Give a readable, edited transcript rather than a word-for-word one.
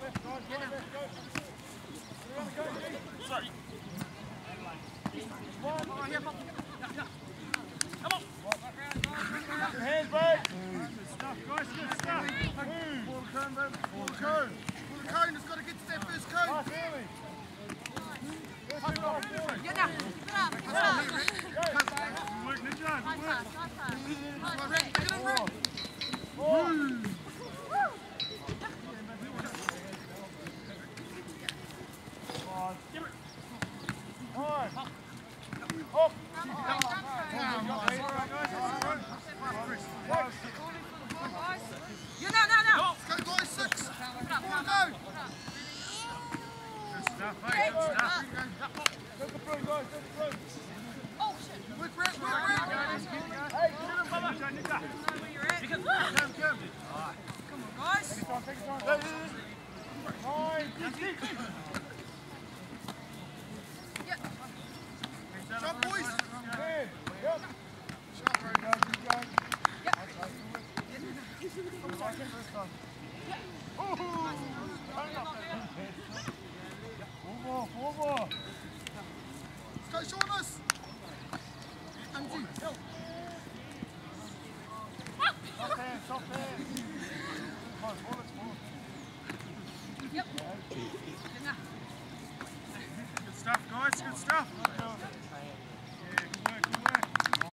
Sorry. Hands back. Good stuff, guys. Good stuff. Full cone, baby. Full cone. Full cone has got to get to that first cone. Nice, early. Get down. Get up. Get up. Good work, Nicho. Good work. Get him, Rick. Good stuff, guys. Good stuff.